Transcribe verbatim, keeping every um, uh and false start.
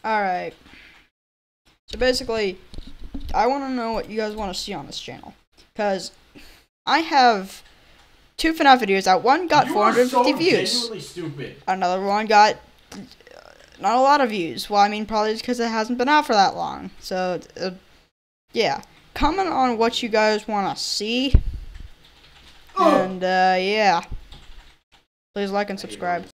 Alright. So basically, I want to know what you guys want to see on this channel. Because I have two F NAF videos out. One got you four hundred fifty so views. Genuinely stupid. Another one got uh, not a lot of views. Well, I mean, probably because it hasn't been out for that long. So, uh, yeah. Comment on what you guys want to see. Oh. And, uh, yeah. Please like and subscribe.